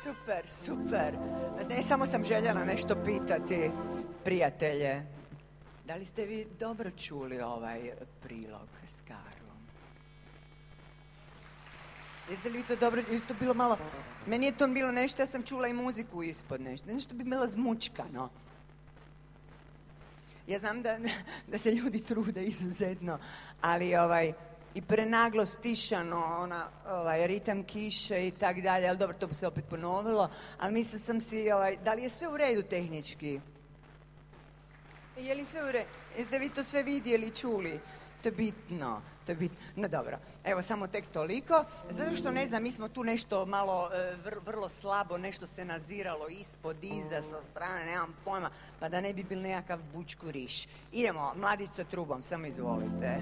Super, super. Ne, samo sam željela nešto pitati prijatelje. Da li ste vi dobro čuli ovaj prilog s Karlom? Jeste li to dobro, ili to bilo malo... Meni je to bilo nešto, ja sam čula i muziku ispod nešto. Nešto bi bilo zmučkano. Ja znam da se ljudi trude izuzetno, ali i prenaglo stišano, ritam kiše i tak dalje, ali dobro, to bi se opet ponovilo, ali mislila sam si, da li je sve u redu tehnički? Je li sve u redu? Jeste vi to sve vidjeli i čuli? To je bitno, no dobro, evo samo tek toliko, zato što ne znam, mi smo tu nešto malo, vrlo slabo, nešto se naziralo ispod, iza, sa strane, nemam pojma, pa da ne bi bil nekakav bučkuriš. Idemo, mladić sa trubom, samo izvolite.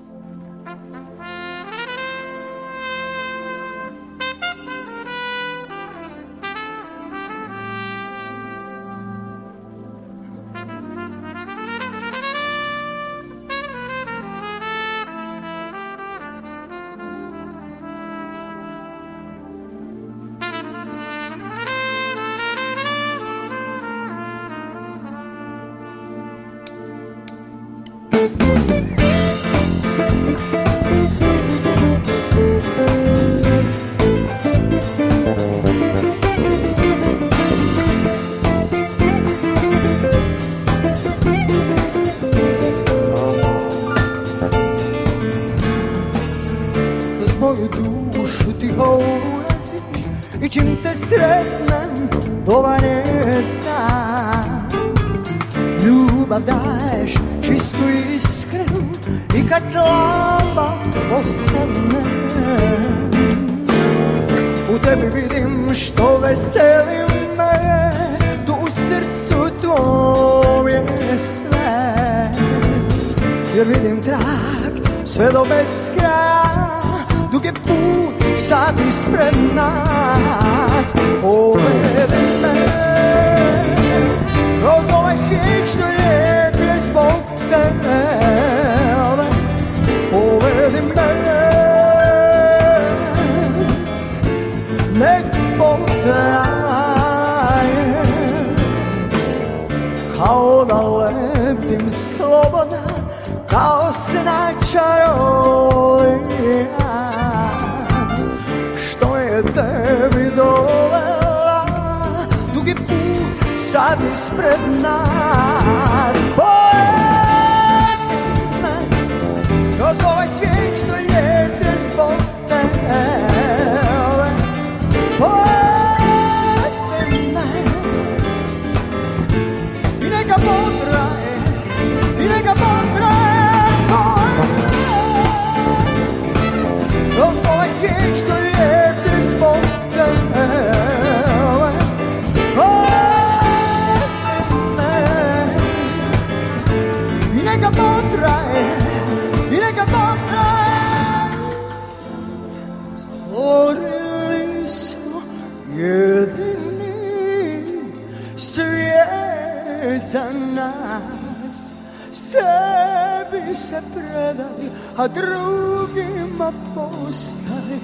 I čim te sretnem, dobar je dan. Ljubav daješ čistu i iskrenu i kad slaba postane, u tebi vidim što veseli me, tu u srcu tvoj je sve. Jer vidim trag sve do beskraja, dug je put sad ispred nas. Povedi me kroz ovaj svijet što lijep je zbog tebe. Povedi me, nek potraje, kao da lebdim slobodna, kao sna čarolija, što je tebi dovela, dugi put sad ispred nas. Povedi me kroz ovaj svijet što lijep je zbog tebe. Povedi me i neka potraje, i neka potraje. Kroz ovaj svijet što lijep je zbog tebe. I neka potraje, i neka potraje. Stvorili smo jedini svijet za nas, sebi se predali, a drugima postali.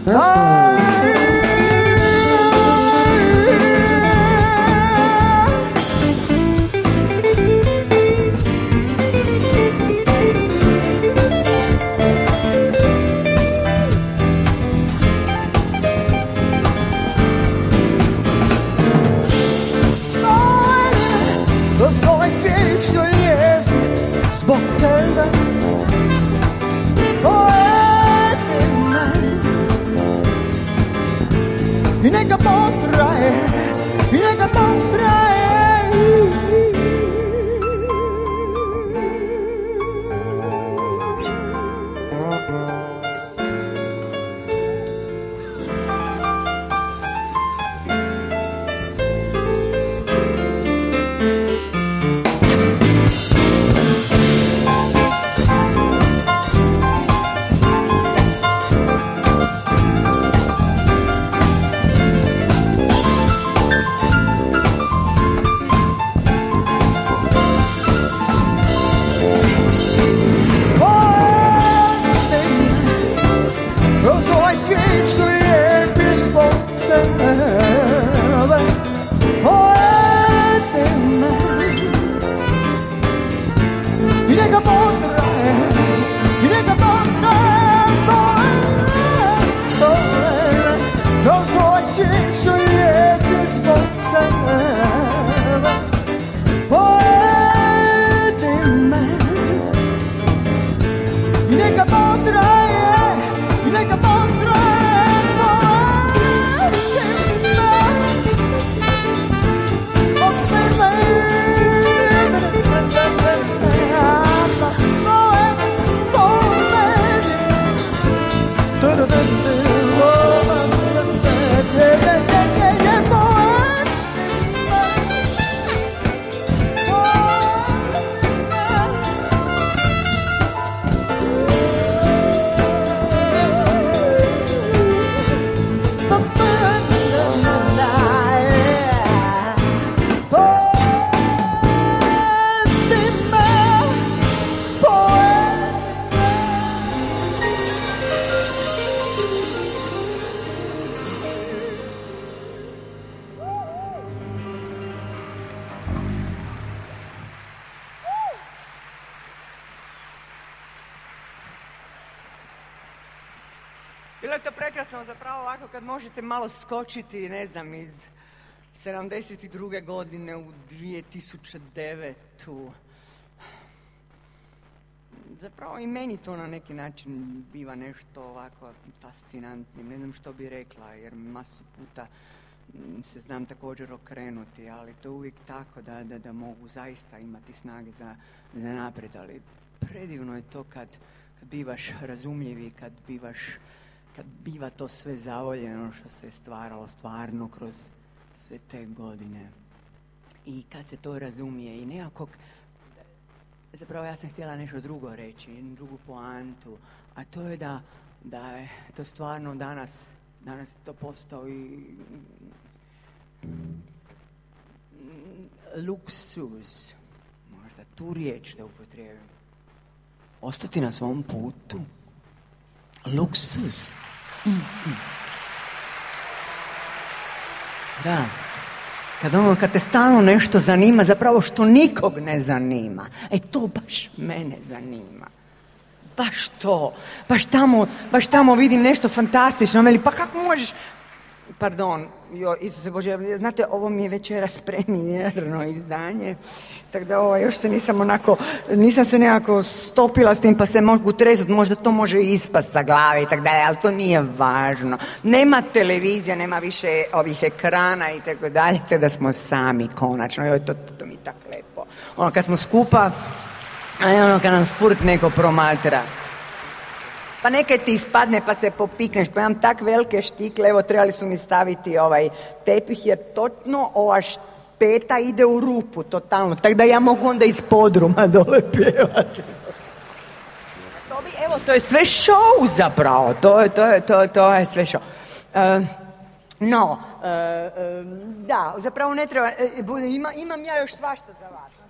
Kroz tvoj svijet što je zbog tebe. Povedi me Bilo je to prekrasno zapravo ovako kad možete malo skočiti, ne znam, iz 72. godine u 2009. Zapravo i meni to na neki način biva nešto ovako fascinantnim. Ne znam što bi rekla, jer masu puta se znam također okrenuti, ali to uvijek tako da mogu zaista imati snage za naprijed, ali predivno je to kad bivaš razumljivi, kad biva to sve zavoljeno što se je stvaralo stvarno kroz sve te godine. I kad se to razumije i nekako, zapravo ja sam htjela nešto drugo reći, jednu drugu poantu, a to je da je to stvarno danas to postao i luksuz, možda tu riječ da upotrijebim. Ostati na svom putu. Luksuz. Da. Kad te stalno nešto zanima, zapravo što nikog ne zanima. To baš mene zanima. Baš to. Baš tamo vidim nešto fantastično. Veli, pa kako možeš... Pardon, Isuse Bože, znate, ovo mi je večeras premijerno izdanje, tako da još se nisam se nekako stopila s tim, pa se mogu tresati, možda to može ispast sa glave i tako dalje, ali to nije važno. Nema televizija, nema više ovih ekrana i tako dalje, tako da smo sami konačno, to mi je tako lepo. Kad smo skupa, a kad nam furt neko promatra. Pa nekaj ti ispadne pa se popikneš, pa imam tak velike štikle, evo trebali su mi staviti ovaj tepih jer točno ova peta ide u rupu, totalno, tako da ja mogu onda iz podruma dole pjevati. To je sve show zapravo, to je sve show. Da, zapravo ne treba, imam ja još svašta za vas.